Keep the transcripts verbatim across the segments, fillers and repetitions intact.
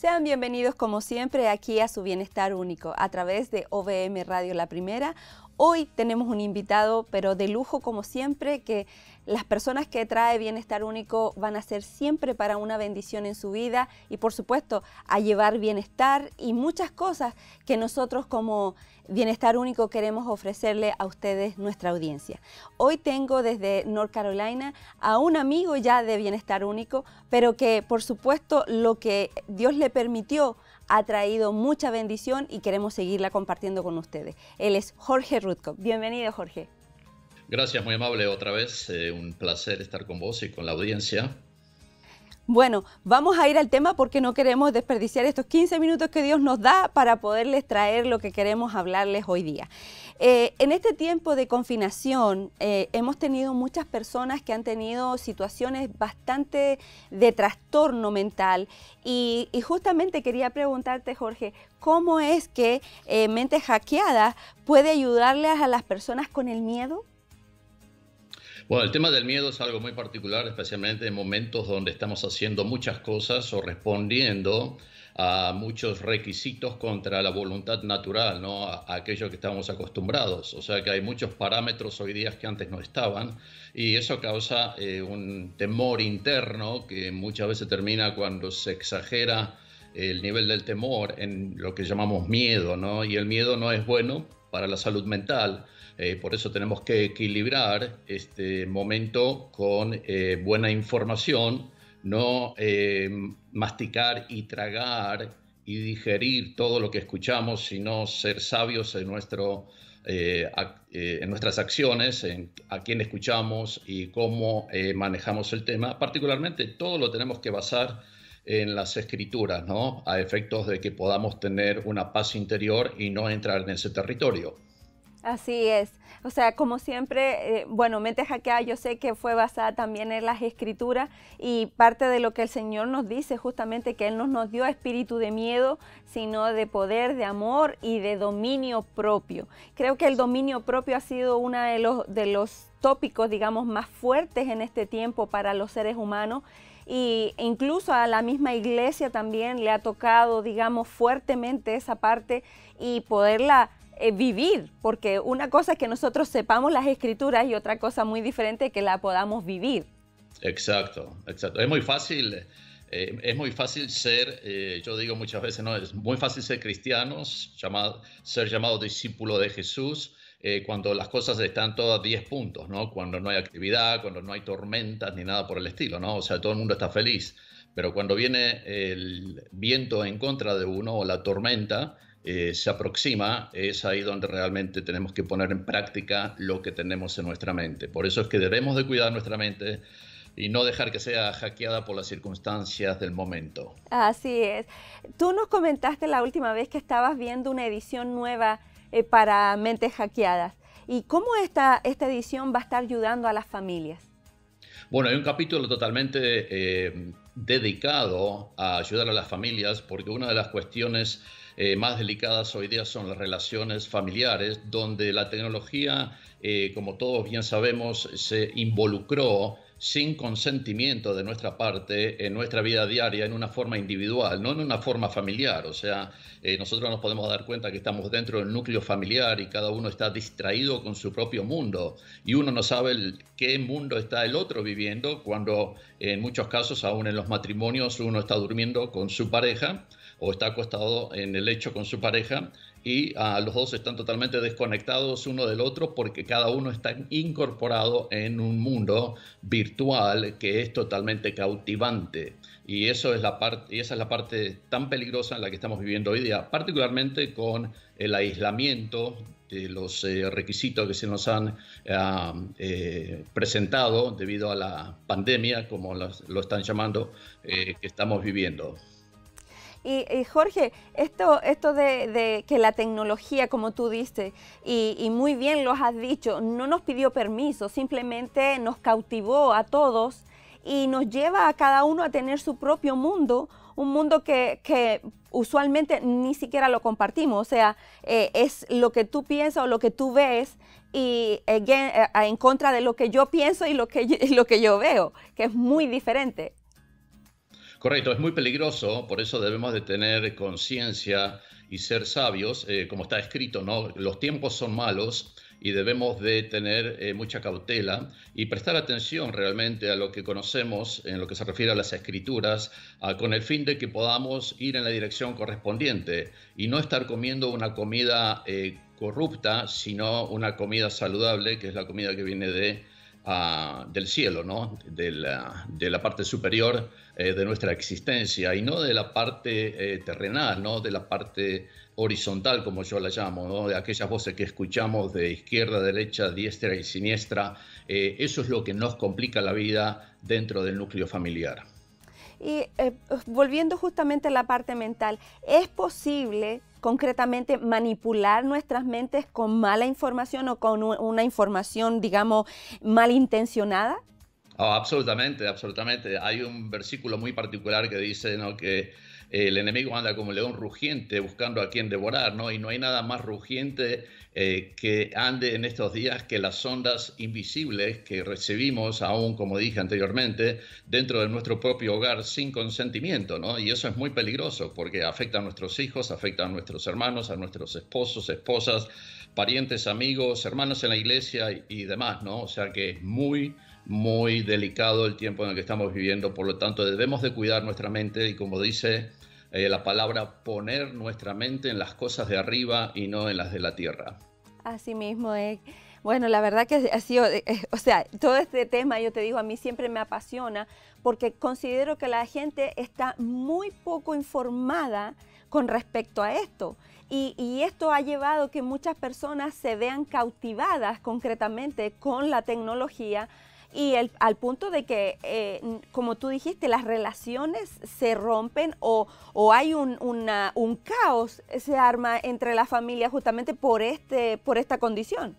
Sean bienvenidos como siempre aquí a su Bienestar Único a través de O V M Radio La Primera. Hoy tenemos un invitado, pero de lujo como siempre, que las personas que trae Bienestar Único van a ser siempre para una bendición en su vida y por supuesto a llevar bienestar y muchas cosas que nosotros como Bienestar Único queremos ofrecerle a ustedes, nuestra audiencia. Hoy tengo desde North Carolina a un amigo ya de Bienestar Único, pero que por supuesto lo que Dios le permitió ha traído mucha bendición y queremos seguirla compartiendo con ustedes. Él es Jorge Rutko. Bienvenido, Jorge. Gracias, muy amable otra vez. Eh, un placer estar con vos y con la audiencia. Bueno, vamos a ir al tema porque no queremos desperdiciar estos quince minutos que Dios nos da para poderles traer lo que queremos hablarles hoy día. Eh, en este tiempo de confinación eh, hemos tenido muchas personas que han tenido situaciones bastante de trastorno mental y, y justamente quería preguntarte, Jorge, ¿cómo es que eh, Mente Hackeada puede ayudarles a las personas con el miedo? Bueno, el tema del miedo es algo muy particular, especialmente en momentos donde estamos haciendo muchas cosas o respondiendo a muchos requisitos contra la voluntad natural, ¿no? A, a aquello que estamos acostumbrados. O sea que hay muchos parámetros hoy día que antes no estaban y eso causa eh, un temor interno que muchas veces termina cuando se exagera el nivel del temor en lo que llamamos miedo, ¿no? Y el miedo no es bueno para la salud mental. Eh, por eso tenemos que equilibrar este momento con eh, buena información, no eh, masticar y tragar y digerir todo lo que escuchamos, sino ser sabios en, nuestro, eh, a, eh, en nuestras acciones, en a quién escuchamos y cómo eh, manejamos el tema. Particularmente todo lo tenemos que basar en las escrituras, ¿no? A efectos de que podamos tener una paz interior y no entrar en ese territorio. Así es, o sea, como siempre, eh, bueno, Mente Hackeada yo sé que fue basada también en las escrituras y parte de lo que el Señor nos dice justamente que Él no nos dio espíritu de miedo, sino de poder, de amor y de dominio propio. Creo que el dominio propio ha sido uno de los, de los tópicos, digamos, más fuertes en este tiempo para los seres humanos. Y incluso a la misma iglesia también le ha tocado, digamos, fuertemente esa parte y poderla eh, vivir, porque una cosa es que nosotros sepamos las escrituras y otra cosa muy diferente es que la podamos vivir. Exacto, exacto. Es muy fácil, eh, es muy fácil ser, eh, yo digo muchas veces, no, es muy fácil ser cristianos, llamado, ser llamado discípulo de Jesús, Eh, cuando las cosas están todas diez puntos, ¿no? Cuando no hay actividad, cuando no hay tormentas ni nada por el estilo, ¿no? O sea, todo el mundo está feliz. Pero cuando viene el viento en contra de uno o la tormenta eh, se aproxima, es ahí donde realmente tenemos que poner en práctica lo que tenemos en nuestra mente. Por eso es que debemos de cuidar nuestra mente y no dejar que sea hackeada por las circunstancias del momento. Así es. Tú nos comentaste la última vez que estabas viendo una edición nueva Eh, para Mentes Hackeadas. ¿Y cómo esta, esta edición va a estar ayudando a las familias? Bueno, hay un capítulo totalmente eh, dedicado a ayudar a las familias porque una de las cuestiones eh, más delicadas hoy día son las relaciones familiares, donde la tecnología, eh, como todos bien sabemos, se involucró sin consentimiento de nuestra parte en nuestra vida diaria en una forma individual, no en una forma familiar. O sea, eh, nosotros nos podemos dar cuenta que estamos dentro del núcleo familiar y cada uno está distraído con su propio mundo y uno no sabe el, qué mundo está el otro viviendo cuando en muchos casos, aún en los matrimonios, uno está durmiendo con su pareja o está acostado en el lecho con su pareja y uh, los dos están totalmente desconectados uno del otro porque cada uno está incorporado en un mundo virtual que es totalmente cautivante. Y, eso es la parte, y esa es la parte tan peligrosa en la que estamos viviendo hoy día, particularmente con el aislamiento de los eh, requisitos que se nos han uh, eh, presentado debido a la pandemia, como los, lo están llamando, eh, que estamos viviendo. Y, y Jorge, esto, esto de, de que la tecnología, como tú dices, y, y muy bien lo has dicho, no nos pidió permiso, simplemente nos cautivó a todos y nos lleva a cada uno a tener su propio mundo, un mundo que, que usualmente ni siquiera lo compartimos, o sea, eh, es lo que tú piensas o lo que tú ves y again, eh, en contra de lo que yo pienso y lo que, y lo que yo veo, que es muy diferente. Correcto, es muy peligroso, por eso debemos de tener conciencia y ser sabios, eh, como está escrito, ¿no? Los tiempos son malos y debemos de tener eh, mucha cautela y prestar atención realmente a lo que conocemos en lo que se refiere a las escrituras, ah, con el fin de que podamos ir en la dirección correspondiente y no estar comiendo una comida eh, corrupta, sino una comida saludable, que es la comida que viene de Uh, del cielo, ¿no? De la, de la parte superior eh, de nuestra existencia y no de la parte eh, terrenal, ¿no? De la parte horizontal, como yo la llamo, ¿no? De aquellas voces que escuchamos de izquierda, derecha, diestra y siniestra. Eh, eso es lo que nos complica la vida dentro del núcleo familiar. Y eh, volviendo justamente a la parte mental, ¿es posible concretamente manipular nuestras mentes con mala información o con una información, digamos, malintencionada? Oh, absolutamente, absolutamente. Hay un versículo muy particular que dice, ¿no?, que el enemigo anda como león rugiente buscando a quien devorar, ¿no? Y no hay nada más rugiente eh, que ande en estos días que las ondas invisibles que recibimos, aún como dije anteriormente, dentro de nuestro propio hogar sin consentimiento, ¿no? Y eso es muy peligroso porque afecta a nuestros hijos, afecta a nuestros hermanos, a nuestros esposos, esposas, parientes, amigos, hermanos en la iglesia y, y demás, ¿no? O sea que es muy muy delicado el tiempo en el que estamos viviendo, por lo tanto debemos de cuidar nuestra mente y, como dice eh, la palabra, poner nuestra mente en las cosas de arriba y no en las de la tierra. Así mismo es. Bueno, la verdad que ha sido, eh, o sea, todo este tema, yo te digo, a mí siempre me apasiona porque considero que la gente está muy poco informada con respecto a esto. Y, y esto ha llevado que muchas personas se vean cautivadas concretamente con la tecnología. Y el, al punto de que, eh, como tú dijiste, las relaciones se rompen o, o hay un, una, un caos se arma entre la familia justamente por, este, por esta condición.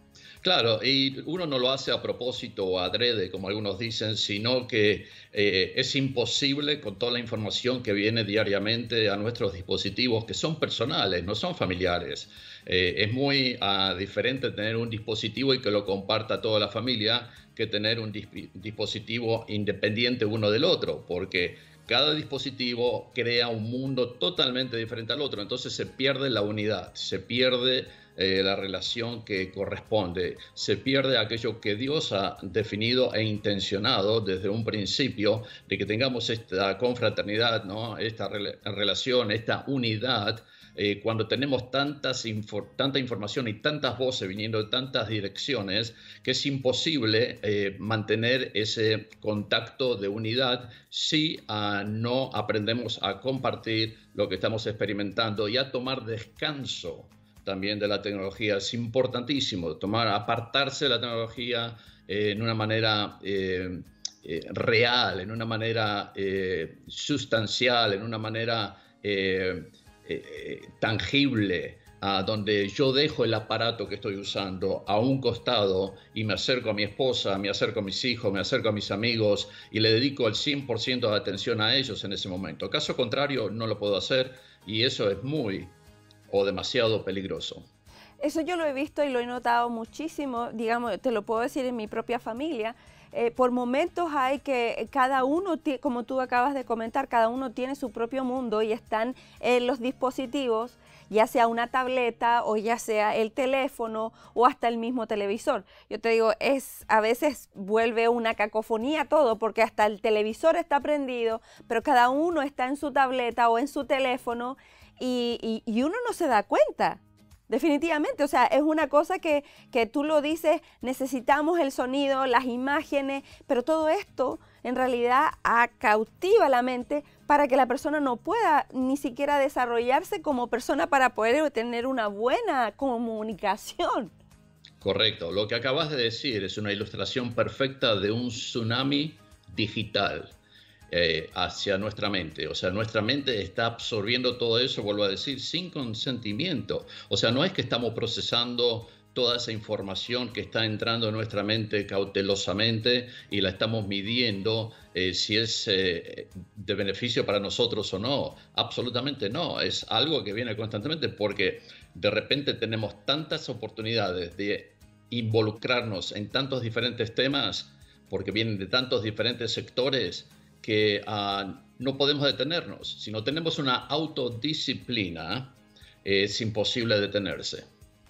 Claro, y uno no lo hace a propósito o adrede, como algunos dicen, sino que eh, es imposible con toda la información que viene diariamente a nuestros dispositivos, que son personales, no son familiares. Eh, es muy uh, diferente tener un dispositivo y que lo comparta toda la familia que tener un disp- dispositivo independiente uno del otro, porque cada dispositivo crea un mundo totalmente diferente al otro, entonces se pierde la unidad, se pierde eh, la relación que corresponde, se pierde aquello que Dios ha definido e intencionado desde un principio de que tengamos esta confraternidad, ¿no? Esta re- relación, esta unidad. Eh, cuando tenemos tantas infor tanta información y tantas voces viniendo de tantas direcciones, que es imposible eh, mantener ese contacto de unidad si uh, no aprendemos a compartir lo que estamos experimentando y a tomar descanso también de la tecnología. Es importantísimo tomar, apartarse de la tecnología eh, en una manera eh, eh, real, en una manera eh, sustancial, en una manera eh, Eh, tangible, uh, donde yo dejo el aparato que estoy usando a un costado y me acerco a mi esposa, me acerco a mis hijos, me acerco a mis amigos y le dedico el cien por ciento de atención a ellos en ese momento. Caso contrario, no lo puedo hacer y eso es muy o demasiado peligroso. Eso yo lo he visto y lo he notado muchísimo, digamos, te lo puedo decir en mi propia familia. Eh, por momentos hay que cada uno, como tú acabas de comentar, cada uno tiene su propio mundo y están en los dispositivos, ya sea una tableta o ya sea el teléfono o hasta el mismo televisor. Yo te digo, es a veces vuelve una cacofonía todo porque hasta el televisor está prendido, pero cada uno está en su tableta o en su teléfono y, y, y uno no se da cuenta. Definitivamente, o sea, es una cosa que, que tú lo dices, necesitamos el sonido, las imágenes, pero todo esto en realidad cautiva la mente para que la persona no pueda ni siquiera desarrollarse como persona para poder tener una buena comunicación. Correcto, lo que acabas de decir es una ilustración perfecta de un tsunami digital. Eh, hacia nuestra mente, o sea, nuestra mente está absorbiendo todo eso, vuelvo a decir, sin consentimiento, o sea, no es que estamos procesando toda esa información que está entrando en nuestra mente cautelosamente y la estamos midiendo eh, si es eh, de beneficio para nosotros o no, absolutamente no, es algo que viene constantemente porque de repente tenemos tantas oportunidades de involucrarnos en tantos diferentes temas, porque vienen de tantos diferentes sectores, que uh, no podemos detenernos. Si no tenemos una autodisciplina, es imposible detenerse.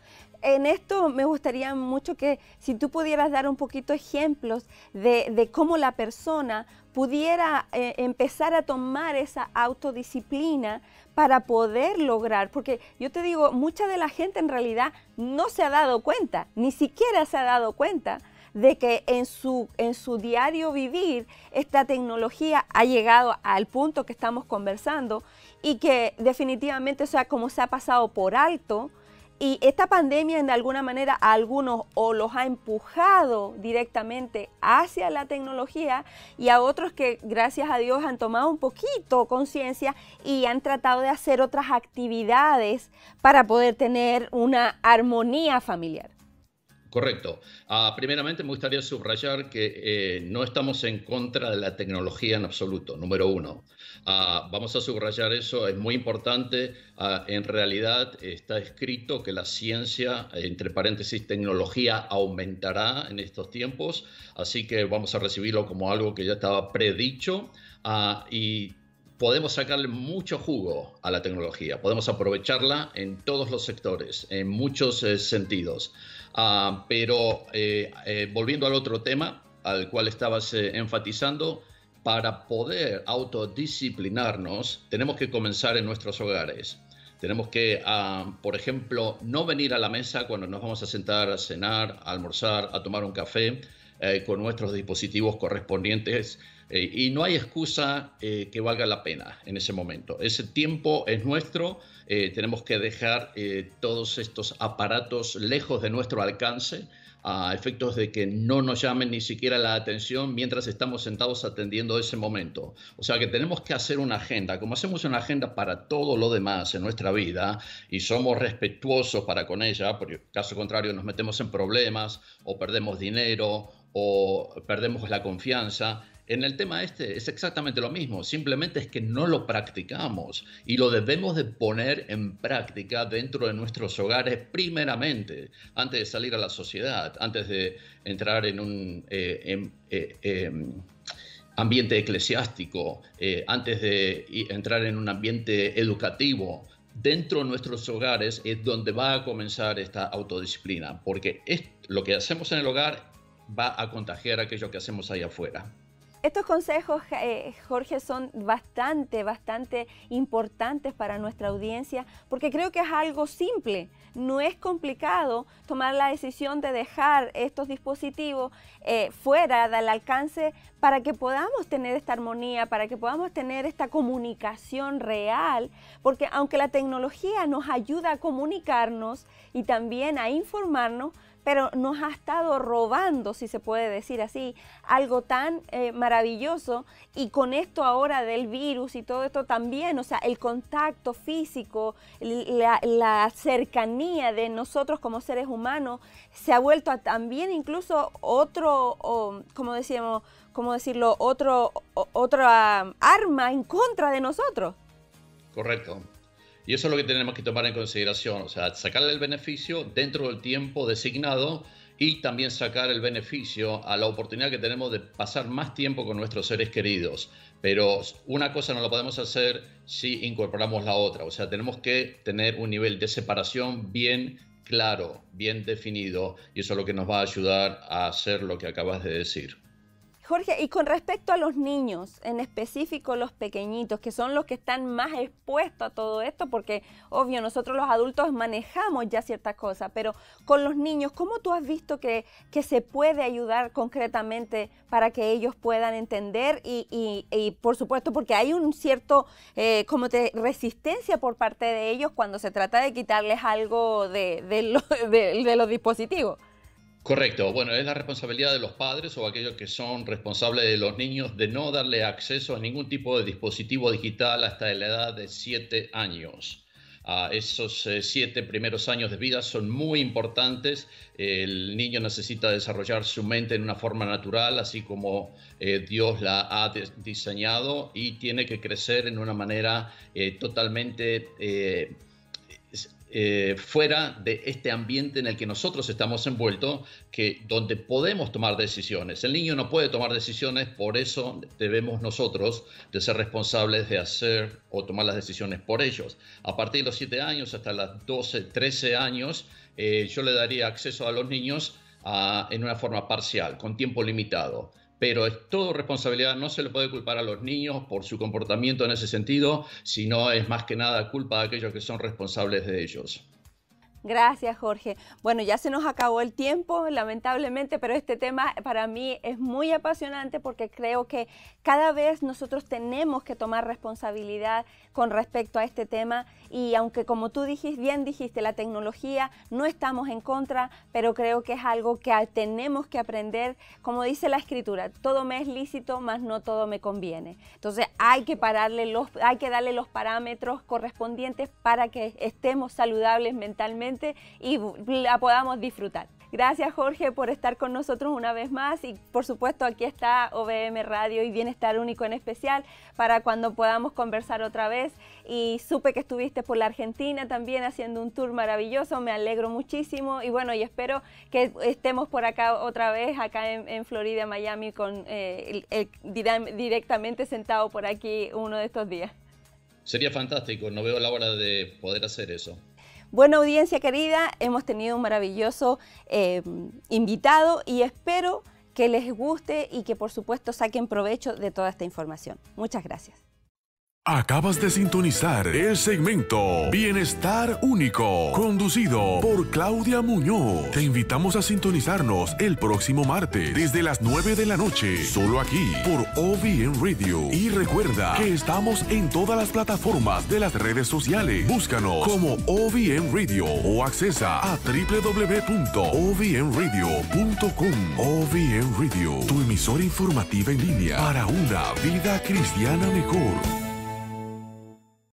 En esto me gustaría mucho que si tú pudieras dar un poquito ejemplos de, de cómo la persona pudiera eh, empezar a tomar esa autodisciplina para poder lograr, porque yo te digo, mucha de la gente en realidad no se ha dado cuenta, ni siquiera se ha dado cuenta de que en su, en su diario vivir esta tecnología ha llegado al punto que estamos conversando y que definitivamente, o sea, como se ha pasado por alto. Y esta pandemia en alguna manera a algunos o los ha empujado directamente hacia la tecnología y a otros que gracias a Dios han tomado un poquito conciencia y han tratado de hacer otras actividades para poder tener una armonía familiar. Correcto. Uh, primeramente me gustaría subrayar que eh, no estamos en contra de la tecnología en absoluto, número uno. Uh, vamos a subrayar eso, es muy importante. Uh, en realidad está escrito que la ciencia, entre paréntesis, tecnología, aumentará en estos tiempos, así que vamos a recibirlo como algo que ya estaba predicho uh, y podemos sacarle mucho jugo a la tecnología, podemos aprovecharla en todos los sectores, en muchos eh, sentidos. Uh, pero eh, eh, volviendo al otro tema al cual estabas eh, enfatizando, para poder autodisciplinarnos tenemos que comenzar en nuestros hogares. Tenemos que, uh, por ejemplo, no venir a la mesa cuando nos vamos a sentar a cenar, a almorzar, a tomar un café eh, con nuestros dispositivos correspondientes. Eh, y no hay excusa eh, que valga la pena en ese momento. Ese tiempo es nuestro. Eh, tenemos que dejar eh, todos estos aparatos lejos de nuestro alcance, a efectos de que no nos llamen ni siquiera la atención mientras estamos sentados atendiendo ese momento. O sea que tenemos que hacer una agenda, como hacemos una agenda para todo lo demás en nuestra vida y somos respetuosos para con ella, porque caso contrario nos metemos en problemas o perdemos dinero o perdemos la confianza. En el tema este es exactamente lo mismo, simplemente es que no lo practicamos y lo debemos de poner en práctica dentro de nuestros hogares primeramente, antes de salir a la sociedad, antes de entrar en un eh, en, eh, eh, ambiente eclesiástico, eh, antes de entrar en un ambiente educativo. Dentro de nuestros hogares es donde va a comenzar esta autodisciplina, porque es, lo que hacemos en el hogar va a contagiar aquello que hacemos ahí afuera. Estos consejos, eh, Jorge, son bastante, bastante importantes para nuestra audiencia porque creo que es algo simple. No es complicado tomar la decisión de dejar estos dispositivos eh, fuera del alcance para que podamos tener esta armonía, para que podamos tener esta comunicación real, porque aunque la tecnología nos ayuda a comunicarnos y también a informarnos, pero nos ha estado robando, si se puede decir así, algo tan eh, maravilloso. Y con esto ahora del virus y todo esto también, o sea, el contacto físico, la, la cercanía de nosotros como seres humanos se ha vuelto a también incluso otro, o, como decíamos, como decirlo, otro, o, otra arma en contra de nosotros. Correcto. Y eso es lo que tenemos que tomar en consideración, o sea, sacarle el beneficio dentro del tiempo designado y también sacar el beneficio a la oportunidad que tenemos de pasar más tiempo con nuestros seres queridos. Pero una cosa no la podemos hacer si incorporamos la otra, o sea, tenemos que tener un nivel de separación bien claro, bien definido, y eso es lo que nos va a ayudar a hacer lo que acabas de decir. Jorge, y con respecto a los niños, en específico los pequeñitos, que son los que están más expuestos a todo esto, porque obvio nosotros los adultos manejamos ya ciertas cosas, pero con los niños, ¿cómo tú has visto que, que se puede ayudar concretamente para que ellos puedan entender? Y, y, y por supuesto, porque hay un cierto eh, como te, resistencia por parte de ellos cuando se trata de quitarles algo de, de, lo, de, de los dispositivos. Correcto. Bueno, es la responsabilidad de los padres o aquellos que son responsables de los niños de no darle acceso a ningún tipo de dispositivo digital hasta la edad de siete años. Uh, esos eh, siete primeros años de vida son muy importantes. El niño necesita desarrollar su mente en una forma natural, así como eh, Dios la ha diseñado, y tiene que crecer en una manera eh, totalmente... Eh, eh, fuera de este ambiente en el que nosotros estamos envueltos, que, donde podemos tomar decisiones. El niño no puede tomar decisiones, por eso debemos nosotros de ser responsables de hacer o tomar las decisiones por ellos. A partir de los siete años hasta los doce, trece años, eh, yo le daría acceso a los niños a, en una forma parcial, con tiempo limitado. Pero es todo responsabilidad, no se le puede culpar a los niños por su comportamiento en ese sentido, sino es más que nada culpa de aquellos que son responsables de ellos. Gracias, Jorge. Bueno, ya se nos acabó el tiempo, lamentablemente, pero este tema para mí es muy apasionante porque creo que cada vez nosotros tenemos que tomar responsabilidad con respecto a este tema y aunque como tú dijiste, bien dijiste, la tecnología no estamos en contra, pero creo que es algo que tenemos que aprender, como dice la escritura, todo me es lícito, mas no todo me conviene. Entonces hay que pararle los, hay que darle los parámetros correspondientes para que estemos saludables mentalmente y la podamos disfrutar. Gracias, Jorge, por estar con nosotros una vez más y por supuesto aquí está O V M Radio y Bienestar Único en especial para cuando podamos conversar otra vez. Y supe que estuviste por la Argentina también haciendo un tour maravilloso, me alegro muchísimo y bueno, y espero que estemos por acá otra vez, acá en, en Florida, Miami, con, eh, el, el, directamente sentado por aquí uno de estos días. Sería fantástico, no veo la hora de poder hacer eso. Buena audiencia querida, hemos tenido un maravilloso eh, invitado y espero que les guste y que por supuesto saquen provecho de toda esta información. Muchas gracias. Acabas de sintonizar el segmento Bienestar Único, conducido por Claudia Muñoz. Te invitamos a sintonizarnos el próximo martes desde las nueve de la noche, solo aquí por O V M Radio. Y recuerda que estamos en todas las plataformas de las redes sociales. Búscanos como O V M Radio o accesa a w w w punto o v m radio punto com. O V M Radio, tu emisora informativa en línea para una vida cristiana mejor.